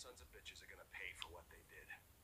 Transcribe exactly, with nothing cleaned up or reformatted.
sons of bitches are gonna pay for what they did.